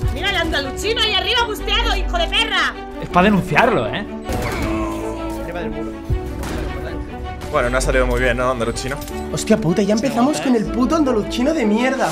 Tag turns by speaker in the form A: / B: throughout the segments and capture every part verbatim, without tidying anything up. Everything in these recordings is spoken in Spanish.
A: Mira el andaluchino ahí arriba busteado, hijo de perra.
B: Es para denunciarlo, ¿eh?
C: Bueno, no ha salido muy bien, ¿no, andaluchino?
D: Hostia puta, ya empezamos con el puto andaluchino de mierda.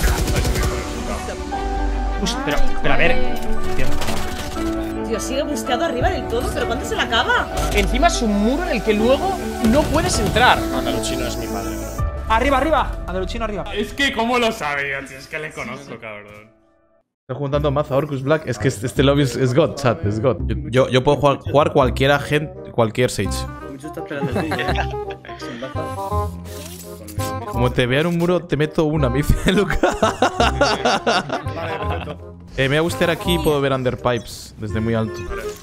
B: Uy, pero, pero a ver. Tío.
A: Tío, sigue busteado arriba del todo, pero ¿cuándo se le acaba?
E: Encima es un muro en el que luego no puedes entrar.
F: Andaluchino es mi padre, bro.
B: Arriba, arriba. Andaluchino arriba.
F: Es que, ¿cómo lo sabía? Es que le conozco, cabrón.
G: Estoy juntando mazo a Orcus Black. Es que este, este lobby es, es God, chat, es God. Yo, yo, yo puedo jugar, jugar cualquier agente, cualquier Sage. Como te vea en un muro, te meto una, me dice Luca. eh, me voy a gustear aquí y puedo ver underpipes desde muy alto.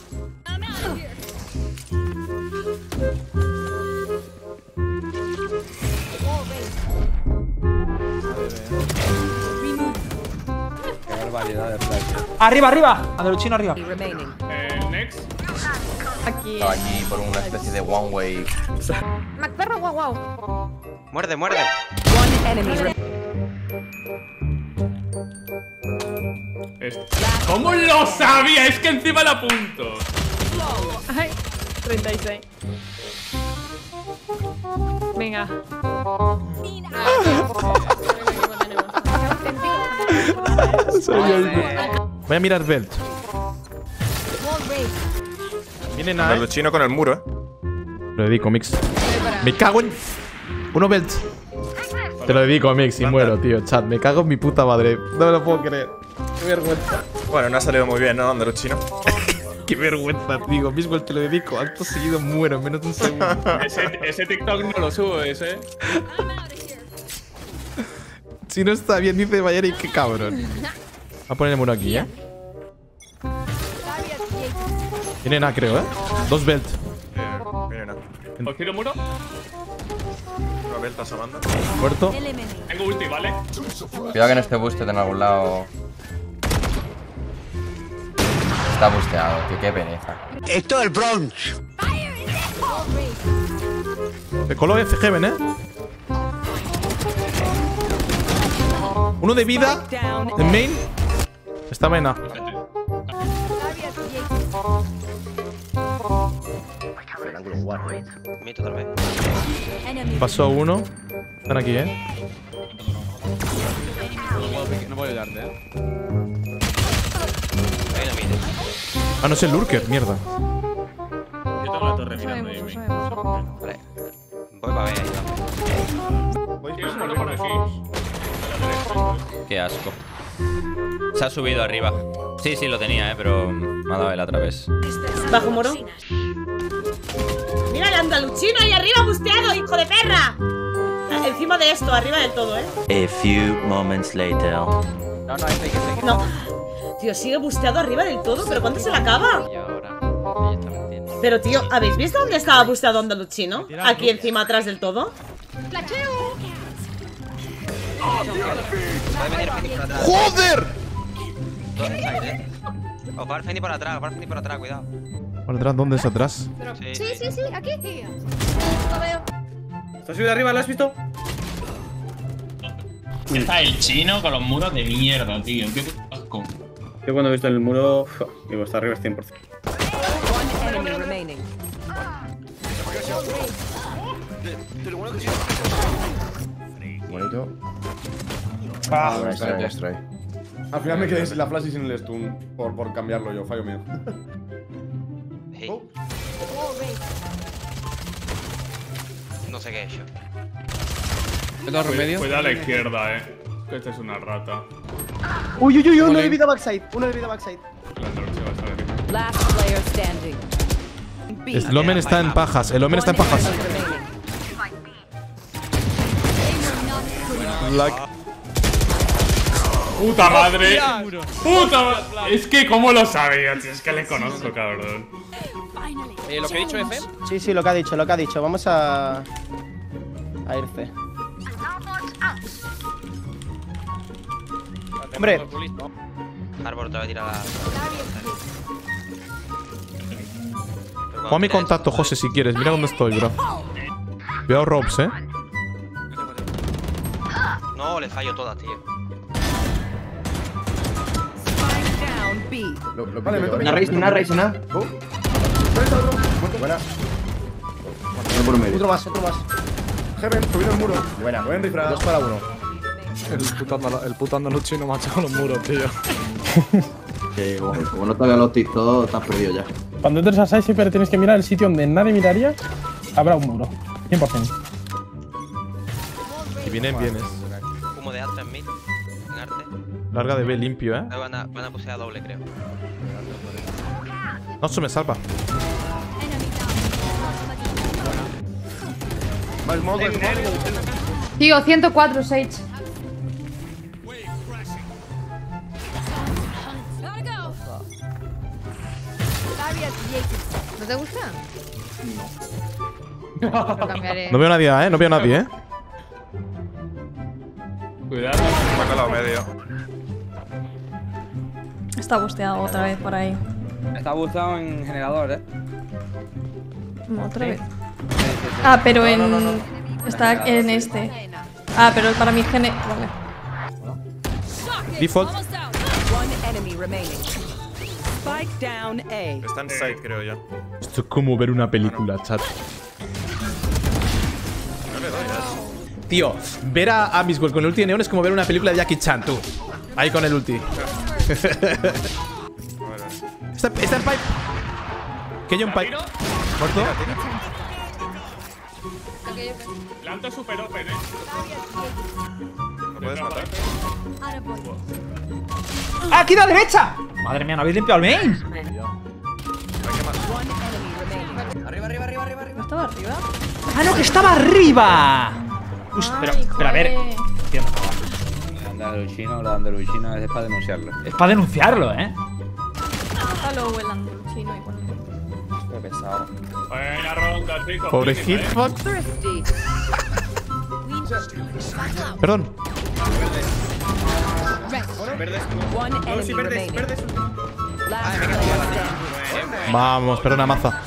B: Arriba, arriba. Andaluchino arriba.
F: Eh, next.
H: Aquí.
I: Estaba aquí por una especie de one way.
H: MacPerro, guau, guau.
I: Muerde, muerde.
H: One enemy.
F: Es- ¿Cómo lo sabía? Es que encima la apunto.
H: Ay, treinta y seis. Venga.
G: Voy a mirar Belt. Vienen a.
C: Andaluchino con el muro, ¿eh?
G: Lo dedico, Mix. Me cago en. Uno Belt. Te lo dedico, Mix, y muero, tío. Chat, me cago en mi puta madre. No me lo puedo creer. Qué vergüenza.
C: Bueno, no ha salido muy bien, ¿no, andaluchino?
G: Qué vergüenza, tío. Mismo te lo dedico. Acto seguido muero en menos de un segundo.
F: Ese, ese TikTok no lo subo, ese.
G: Si no está bien, dice Bayeri, qué cabrón. Voy a poner el muro aquí, ¿eh? Vienen A, creo, ¿eh? Dos Belt.
C: Eh, miren, no.
F: ¿Os tiro muro?
C: Una vuelta asomando.
G: Muerto.
F: Tengo ulti, ¿vale?
I: Cuidado que no esté boosted en algún lado. Está busteado, tío, qué pereza.
D: Esto es el Bronx.
G: Me colo F Heaven, ¿eh? Uno de vida. En main. Está main A.
I: Mito otra vez.
G: Pasó uno. Están aquí, ¿eh?
I: No puedo ayudarte, eh.
G: Ah, no es el lurker, mierda.
F: Yo tengo la torre mirando ahí.
I: Vale. Voy para ver ahí.
F: ¿Tienes muro por aquí?
J: Qué asco. Se ha subido arriba. Sí, sí, lo tenía, eh, pero me ha dado él a través.
A: Bajo muro. Mira el andaluchino ahí arriba busteado, hijo de perra. Encima de esto, arriba del todo, ¿eh?
K: A few moments later.
I: No, no, hay fake, fake.
A: No. Tío, sigue busteado arriba del todo, pero ¿cuándo se le acaba?
I: Y ahora. Ella está mintiendo.
A: Pero tío, ¿habéis visto dónde estaba busteado andaluchino? Aquí encima, atrás del todo.
I: Puede venir Fendi por atrás.
G: ¡Joder!
I: Dos inside, eh. Os va el Fendi por atrás, os va el Fendi por atrás, cuidado.
G: ¿Por atrás? ¿Dónde es atrás?
I: Sí,
H: Sí, sí, sí, aquí. Lo veo.
E: ¿Está subido arriba? ¿Lo has visto?
F: Está el chino con los muros de mierda, tío. Qué asco.
E: Yo cuando he visto el muro, uf, digo, está arriba es cien por cien.
H: One enemy remaining.
I: Bonito.
D: Ah,
I: Ahora está el destroy.
D: al final me quedé sin la flash y sin el stun por, por cambiarlo yo, fallo mío.
I: Hey. No sé qué he hecho.
F: Cuidado, cuidado a la izquierda, eh. Que esta es una rata.
D: Uy, uy, uy, uno de vida backside, uno de vida backside.
F: La andaluchina va a estar aquí.
H: Last player standing.
G: El Omen está en pajas. El Omen está en pajas. Black.
F: ¡Puta madre! ¡Puta madre! Es que, ¿cómo lo sabía? Es que le conozco, cabrón.
E: Eh, ¿Lo que he dicho, F?
D: Sí, sí, lo que ha dicho, lo que ha dicho. Vamos a. a irse. Hombre.
I: Arbor te va a tirar la.
G: Juega mi contacto, José, si quieres. Mira dónde estoy, bro. Veo Robs, eh.
I: No, le fallo todas, tío.
D: Lo, lo
L: Vale,
D: pillo,
L: me
D: ¿eh?
L: Una raíz, una raíz, una.
D: Buena.
L: No por medio.
D: Otro más, otro más.
L: Heaven, subido el muro.
D: Buena.
L: Buen rifra.
D: Dos para uno.
E: El puto, andalo- el puto andaluz chino me ha echado los muros, tío.
L: Que como, como no te hagan los TikTok, estás perdido ya.
E: Cuando entres a site siempre tienes que mirar el sitio donde nadie miraría. Habrá un muro. cien por cien.
G: Si vienen, vienes.
I: Humo de Astra en mid. En arte.
G: Larga de B limpio, eh.
I: Ahí Van a, van a pusear doble, creo.
G: No se me salva.
L: Más modo en
H: Tío, ciento cuatro, Sage. ¿No te gusta? No. Lo cambiaré.
G: No veo a nadie, eh. No veo a nadie, eh.
F: Cuidado.
C: Me ha colado medio.
H: Está busteado otra vez por ahí.
L: Está busteado en generador, eh.
H: Otra vez. Ah, pero en. Está en este. Ah, pero para mi gene. Vale.
G: Default.
H: One enemy remaining. Spike down A.
C: Está en side, creo yo.
G: Esto es como ver una película, chat.
C: No le doy a eso.
G: Tío, ver a Amiswell con el ulti de Neon es como ver una película de Jackie Chan, tú. Ahí con el ulti. Está, está en pipe. Que yo en pipe. ¿Muerto?
F: Planto super open, eh.
C: ¿Lo puedes matar?
B: ¡Ah, aquí a la derecha! Madre mía, ¿no habéis limpiado el main?
H: Arriba, arriba, arriba, arriba. ¿No estaba arriba?
B: ¡Ah, no, que estaba arriba! Uy, pero, pero a ver. Tío, no,
L: El andaluchino, los andaluchinos es para denunciarlo.
B: es para denunciarlo, ¿eh?
H: Está low el andaluchino igual.
L: Qué pesado.
F: Buena ronda, chicos.
G: Pobre
F: Mínima, eh.
G: Hitbox.
H: Thrifty.
G: Perdón.
H: One enemy remaining. Last player standing.
G: Vamos, perdona, maza.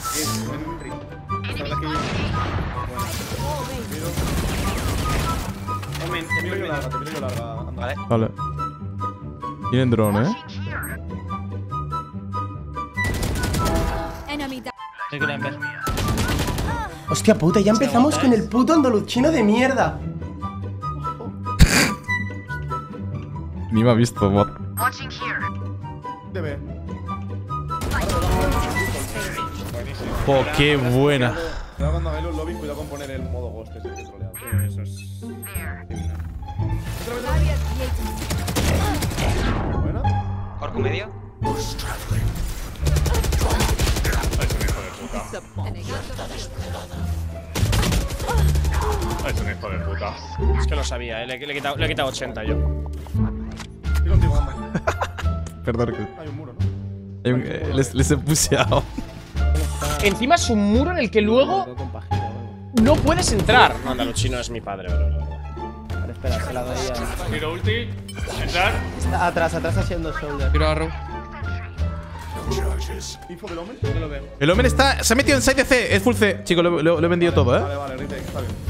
I: Vale.
G: Vale. Tienen drone, eh.
D: Hostia puta, ya empezamos con el puto andaluchino de mierda.
G: Ni me ha visto, bot. Oh, qué buena.
L: Cuando hagáis los lobbies, cuidado con poner el modo ghost ese que trolea. Eso es.
I: Orco medio.
F: Es un hijo de puta.
E: Es que lo sabía, eh. Le, le he quitado, le he quitado ochenta yo.
L: Estoy contigo, anda.
G: Perdón, que.
L: Hay un muro, ¿no?
G: Hay un- eh, les, les he puseado.
E: Encima es un muro en el que luego no puedes entrar. No, andaluchino es mi padre, bro.
D: Vale, espera, se la doy a...
F: Tiro ulti. Entrar.
D: Está atrás, atrás haciendo shoulder.
E: Tiro arrow.
L: Info del hombre, no lo veo.
G: El Omen está. Se ha metido en side de C. Es full C. Chicos, lo, lo- lo he vendido todo,
L: Vale,
G: eh.
L: vale, retake, está bien.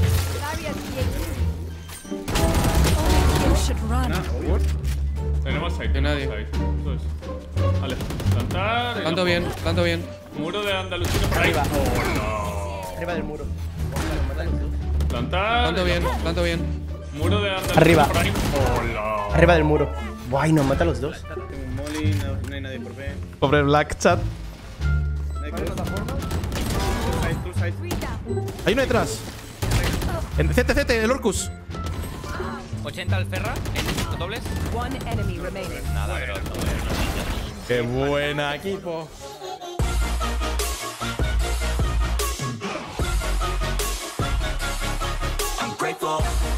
F: Tenemos side.
E: De nadie.
F: Side. Eso es. Vale. Plantar.
E: Tanto bien, tanto bien.
F: Muro de andalucino por ahí. Oh,
D: Arriba del muro.
F: no. Plantar.
E: Tanto bien, tanto bien.
F: Muro de andalucino
D: Arriba.
F: por ahí. Hola.
D: Arriba del muro. Guay, nos mata a los dos.
L: Tengo un molly, no, no hay nadie por B.
G: Pobre Black Chat.
L: No hay plataforma. Two side, two side.
G: Hay uno detrás. En C T C T, el Orcus.
J: ochenta al Ferra. En dobles.
H: One enemy remaining.
J: Nada, pero.
G: Qué buena, equipo.
K: I'm grateful.